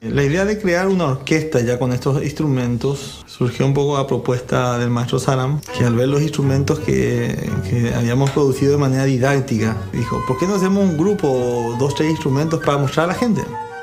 La idea de crear una orquesta ya con estos instrumentos surgió un poco a propuesta del maestro Saram, que al ver los instrumentos que habíamos producido de manera didáctica, dijo, ¿por qué no hacemos un grupo, 2, 3 instrumentos para mostrar a la gente?